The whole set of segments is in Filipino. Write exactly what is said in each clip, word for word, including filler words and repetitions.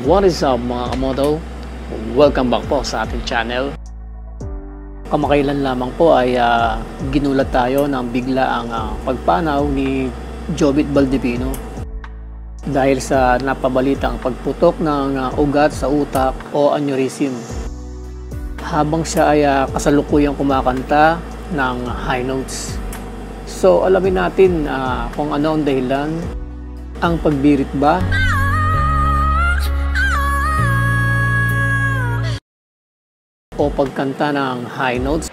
What is up mga kamoto? Welcome back po sa ating channel. Kamakailan lamang po ay uh, ginulat tayo ng bigla ang uh, pagpanaw ni Jovit Valdivino dahil sa napabalitang pagputok ng uh, ugat sa utak o aneurysm habang siya ay uh, kasalukuyang kumakanta ng high notes. So alamin natin uh, kung ano ang dahilan, ang pagbirit ba o pagkanta ng high notes,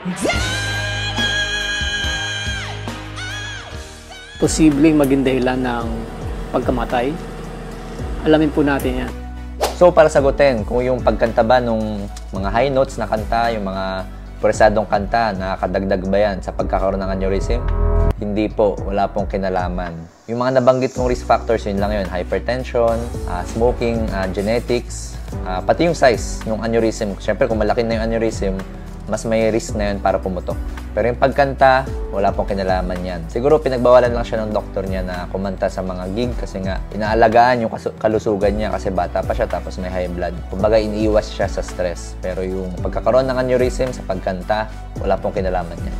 posibleng maging dahilan ng pagkamatay. Alamin po natin yan. So para sagutin kung yung pagkanta ba nung mga high notes na kanta, yung mga pwersadong kanta, nakakadagdag ba yan sa pagkakaroon ng aneurysm? Hindi po, wala pong kinalaman. Yung mga nabanggit kong risk factors, yun lang yun: hypertension, uh, smoking, uh, genetics, uh, pati yung size ng aneurysm. Siyempre kung malaki na yung aneurysm, mas may risk na yun para pumutok. Pero yung pagkanta, wala pong kinalaman yan. Siguro pinagbawalan lang siya ng doktor niya na kumanta sa mga gig kasi nga inaalagaan yung kalusugan niya kasi bata pa siya tapos may high blood. Kumbaga iniiwas siya sa stress. Pero yung pagkakaroon ng aneurysm sa pagkanta, wala pong kinalaman yan.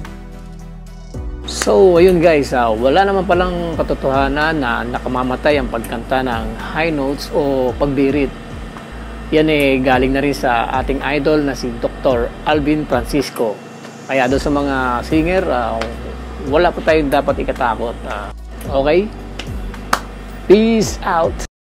So ayun guys, uh, wala naman palang katotohanan na nakamamatay ang pagkanta ng high notes o pagbirit. Yan eh galing na rin sa ating idol na si Doctor Alvin Francisco. Kaya doon sa mga singer, uh, wala po tayong dapat ikatakot. Uh, okay? Peace out!